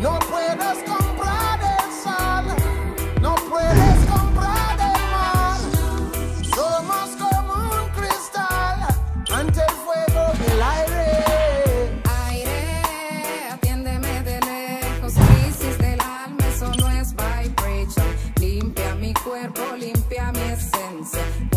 No puedes comprar el sol, no puedes comprar el mar. Somos como un cristal ante el fuego del aire. Aire, atiéndeme de lejos, crisis del alma, eso no es vibration. Limpia mi cuerpo, limpia mi esencia.